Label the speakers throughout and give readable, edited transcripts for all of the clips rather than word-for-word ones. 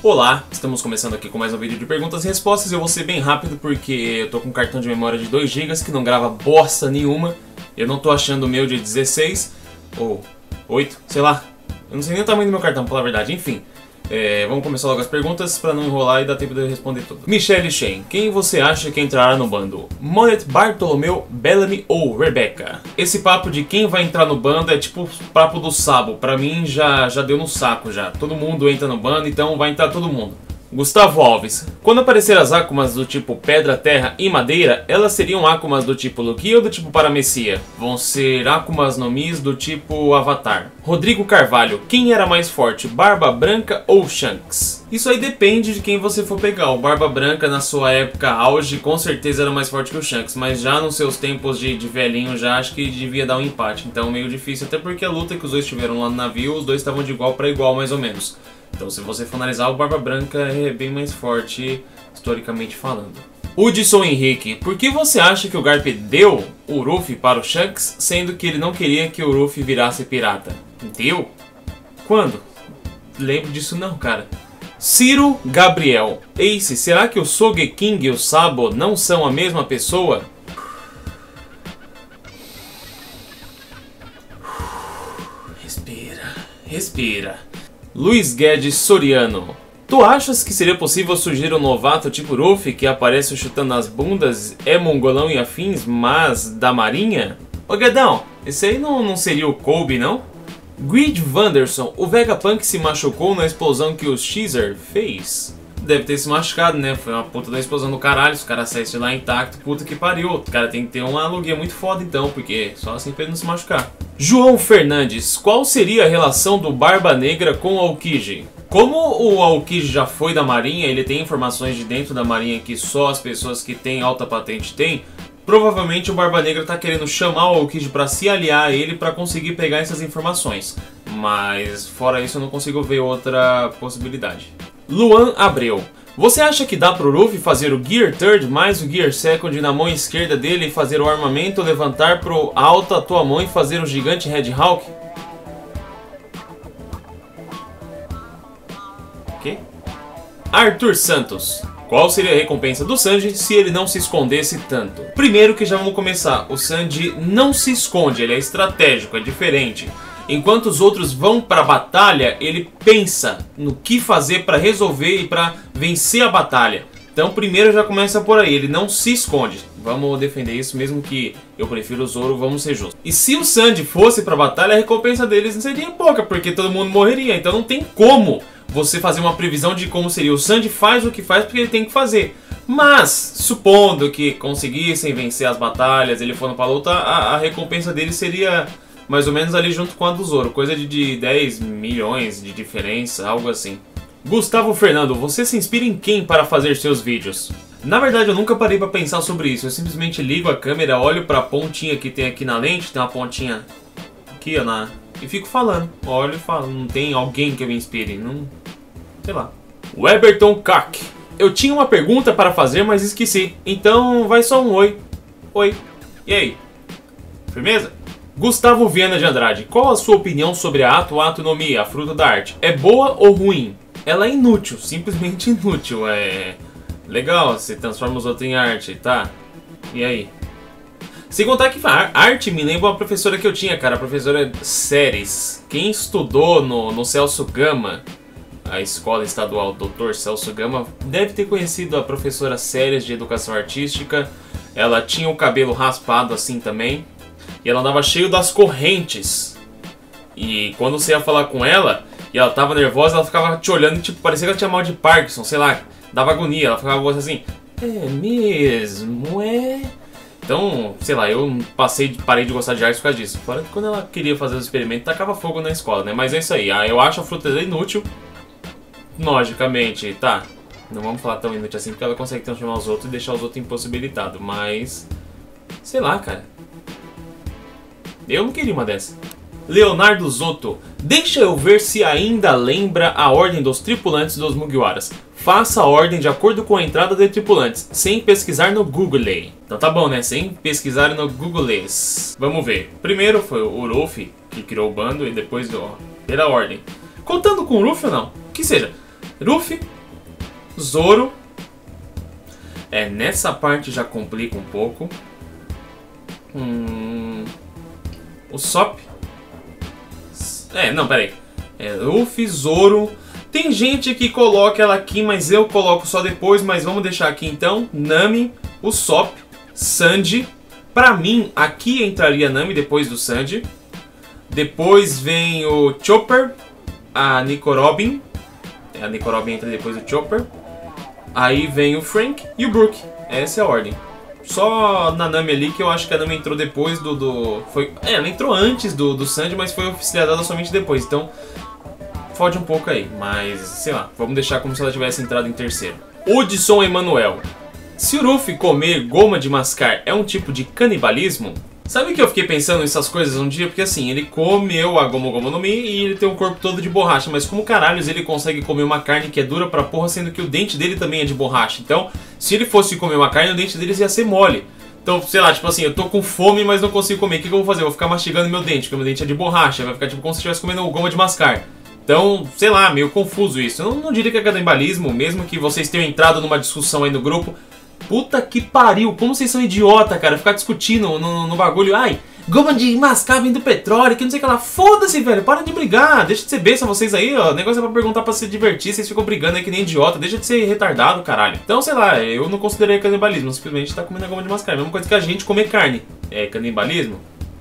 Speaker 1: Olá, estamos começando aqui com mais um vídeo de perguntas e respostas. Eu vou ser bem rápido porque eu tô com um cartão de memória de 2 GB que não grava bosta nenhuma. Eu não tô achando o meu de 16 ou 8, sei lá. Eu não sei nem o tamanho do meu cartão, pra falar a verdade. Enfim, vamos começar logo as perguntas pra não enrolar e dar tempo de eu responder tudo. Michelle Shen, quem você acha que entrará no bando? Monet, Bartolomeu, Bellamy ou Rebecca? Esse papo de quem vai entrar no bando é tipo o papo do Sabo. Pra mim já deu no saco já. Todo mundo entra no bando, então vai entrar todo mundo. Gustavo Alves, quando aparecer as Akumas do tipo Pedra, Terra e Madeira, elas seriam Akumas do tipo Lugia ou do tipo Paramecia? Vão ser Akumas no Mis do tipo Avatar. Rodrigo Carvalho, quem era mais forte, Barba Branca ou Shanks? Isso aí depende de quem você for pegar. O Barba Branca na sua época auge com certeza era mais forte que o Shanks, mas já nos seus tempos de velhinho já acho que devia dar um empate, então meio difícil, até porque a luta que os dois tiveram lá no navio, os dois estavam de igual para igual mais ou menos. Então se você for analisar, o Barba Branca é bem mais forte, historicamente falando. Hudson Henrique, por que você acha que o Garp deu o Ruffy para o Shanks, sendo que ele não queria que o Ruffy virasse pirata? Deu? Quando? Lembro disso não, cara. Ciro Gabriel, Ace, será que o Sogeking e o Sabo não são a mesma pessoa? Respira, respira. Luiz Guedes Soriano, tu achas que seria possível surgir um novato tipo Ruffy que aparece chutando as bundas, é mongolão e afins, mas da marinha? Ô Guedão, esse aí não seria o Kobe, não? Grid Vanderson, o Vegapunk se machucou na explosão que o Caesar fez? Deve ter se machucado, né? Foi uma puta da explosão do caralho, se o cara saísse lá intacto, puta que pariu. O cara tem que ter uma aluguia muito foda então, porque só assim pra ele não se machucar. João Fernandes, qual seria a relação do Barba Negra com o Aokiji? Como o Aokiji já foi da marinha, ele tem informações de dentro da marinha que só as pessoas que têm alta patente têm, provavelmente o Barba Negra tá querendo chamar o Aokiji pra se aliar a ele pra conseguir pegar essas informações. Mas fora isso eu não consigo ver outra possibilidade. Luan Abreu, você acha que dá pro Ruffy fazer o Gear Third mais o Gear Second na mão esquerda dele e fazer o armamento, levantar pro alto a tua mão e fazer o gigante Red Hawk? Ok? Arthur Santos, qual seria a recompensa do Sanji se ele não se escondesse tanto? Primeiro que já vamos começar, o Sanji não se esconde, ele é estratégico, é diferente. Enquanto os outros vão pra batalha, ele pensa no que fazer pra resolver e pra vencer a batalha. Então primeiro já começa por aí, ele não se esconde. Vamos defender isso, mesmo que eu prefiro o Zoro, vamos ser justos. E se o Sanji fosse pra batalha, a recompensa deles não seria pouca, porque todo mundo morreria. Então não tem como você fazer uma previsão de como seria. O Sanji faz o que faz porque ele tem que fazer. Mas, supondo que conseguissem vencer as batalhas, ele fosse pra luta, a recompensa dele seria mais ou menos ali junto com a do Zoro, coisa de 10 milhões de diferença, algo assim. Gustavo Fernando, você se inspira em quem para fazer seus vídeos? Na verdade eu nunca parei para pensar sobre isso, eu simplesmente ligo a câmera, olho para a pontinha que tem aqui na lente, tem uma pontinha aqui ó, e fico falando, olho e falo, não tem alguém que eu me inspire, não, sei lá. Weberton Kak, eu tinha uma pergunta para fazer mas esqueci, então vai só um oi. Oi, e aí? Firmeza? Gustavo Viana de Andrade, qual a sua opinião sobre a Atu no Mi, a fruta da arte? É boa ou ruim? Ela é inútil, simplesmente inútil, é legal, você transforma os outros em arte, tá? E aí? Sem contar que a arte me lembra uma professora que eu tinha, cara, a professora Séries. Quem estudou no Celso Gama, a escola estadual Dr. Celso Gama, deve ter conhecido a professora Séries de Educação Artística. Ela tinha o cabelo raspado assim também. E ela andava cheio das correntes. E quando você ia falar com ela, e ela tava nervosa, ela ficava te olhando, tipo, parecia que ela tinha mal de Parkinson, sei lá, dava agonia, ela ficava assim, é mesmo, é? Então, sei lá, eu parei de gostar de arte por causa disso. Fora que quando ela queria fazer os experimentos, tacava fogo na escola, né? Mas é isso aí, eu acho a fruta inútil, logicamente, tá? Não vamos falar tão inútil assim, porque ela consegue transformar os outros e deixar os outros impossibilitados, mas sei lá, cara. Eu não queria uma dessa. Leonardo Zotto, deixa eu ver se ainda lembra a ordem dos tripulantes dos Mugiwaras. Faça a ordem de acordo com a entrada de tripulantes, sem pesquisar no Google. Então tá bom, né? Sem pesquisar no Google. Vamos ver. Primeiro foi o Luffy, que criou o bando, e depois pela ordem. Contando com o Luffy ou não? Que seja, Luffy, Zoro. Nessa parte já complica um pouco. O Sop. Não, peraí. Luffy, Zoro. Tem gente que coloca ela aqui, mas eu coloco só depois. Mas vamos deixar aqui então. Nami, o Sop, Sanji. Pra mim, aqui entraria Nami depois do Sanji. Depois vem o Chopper, a Nico Robin. A Nico Robin entra depois do Chopper. Aí vem o Frank e o Brook. Essa é a ordem. Só na Nami ali que eu acho que a Nami entrou depois ela entrou antes do Sanji, mas foi oficializada somente depois. Então, fode um pouco aí. Mas, sei lá, vamos deixar como se ela tivesse entrado em terceiro. Hudson Emanuel. Se o Luffy comer goma de mascar é um tipo de canibalismo? Sabe que eu fiquei pensando nessas coisas um dia? Porque assim, ele comeu a Gomu Gomu no Mi e ele tem um corpo todo de borracha. Mas como caralhos ele consegue comer uma carne que é dura pra porra, sendo que o dente dele também é de borracha? Então, se ele fosse comer uma carne, o dente dele ia ser mole. Então, sei lá, tipo assim, eu tô com fome, mas não consigo comer. O que eu vou fazer? Eu vou ficar mastigando meu dente, porque meu dente é de borracha. Vai ficar tipo como se estivesse comendo goma de mascar. Então, sei lá, meio confuso isso. Eu não diria que é canibalismo, mesmo que vocês tenham entrado numa discussão aí no grupo. Puta que pariu, como vocês são idiota, cara, ficar discutindo no bagulho. Ai, goma de mascar vem do petróleo, que não sei o que lá. Foda-se, velho, para de brigar. Deixa de ser besta vocês aí, ó. O negócio é pra perguntar pra se divertir, vocês ficam brigando aí que nem idiota. Deixa de ser retardado, caralho. Então, sei lá, eu não considerei canibalismo, simplesmente tá comendo a goma de mascar. Mesma coisa que a gente comer carne. É canibalismo?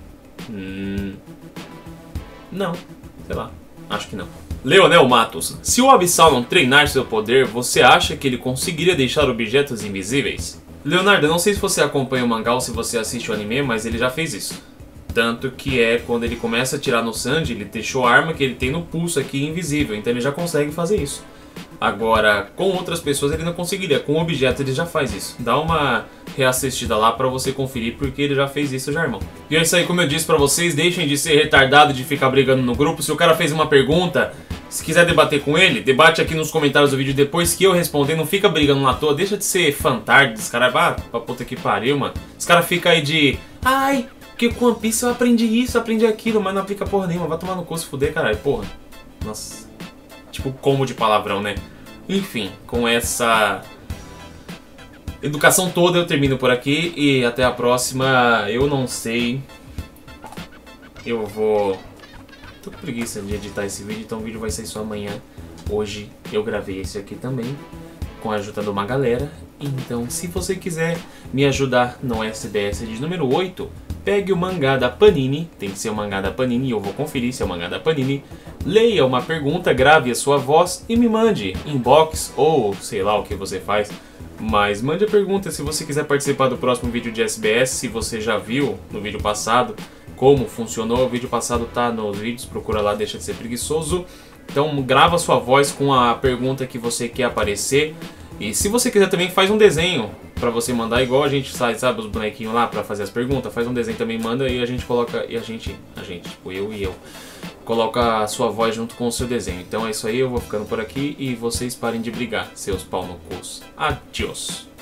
Speaker 1: Não, sei lá, acho que não. Leonel Matos. Se o Abissal não treinar seu poder, você acha que ele conseguiria deixar objetos invisíveis? Leonardo, eu não sei se você acompanha o mangá ou se você assiste o anime, mas ele já fez isso. Tanto que quando ele começa a atirar no Sanji, ele deixou a arma que ele tem no pulso aqui invisível, então ele já consegue fazer isso. Agora, com outras pessoas ele não conseguiria, com objetos ele já faz isso. Dá uma reassistida lá pra você conferir, porque ele já fez isso já, irmão. E é isso aí, como eu disse pra vocês, deixem de ser retardado, de ficar brigando no grupo. Se o cara fez uma pergunta, se quiser debater com ele, debate aqui nos comentários do vídeo depois que eu responder. Não fica brigando lá à toa, deixa de ser fantardo. Os caras, pra puta que pariu, mano. Os caras ficam aí de... Ai, porque com One Piece eu aprendi isso, aprendi aquilo, mas não aplica porra nenhuma. Vai tomar no cu se fuder, caralho, porra. Nossa. Tipo, como de palavrão, né? Enfim, com essa educação toda eu termino por aqui e até a próxima. Eu não sei. Eu vou... Tô com preguiça de editar esse vídeo, então o vídeo vai sair só amanhã. Hoje eu gravei esse aqui também, com a ajuda de uma galera. Então, se você quiser me ajudar no SBS de número 8, pegue o mangá da Panini, tem que ser o mangá da Panini, eu vou conferir se é o mangá da Panini. Leia uma pergunta, grave a sua voz e me mande inbox ou sei lá o que você faz. Mas mande a pergunta se você quiser participar do próximo vídeo de SBS, se você já viu no vídeo passado como funcionou. O vídeo passado tá nos vídeos, procura lá, deixa de ser preguiçoso. Então grava a sua voz com a pergunta que você quer aparecer. E se você quiser também, faz um desenho pra você mandar, igual a gente faz, sabe, os bonequinhos lá pra fazer as perguntas. Faz um desenho também, manda e a gente coloca, e a gente, tipo eu, coloca a sua voz junto com o seu desenho. Então é isso aí, eu vou ficando por aqui e vocês parem de brigar, seus pau no cus. Adiós.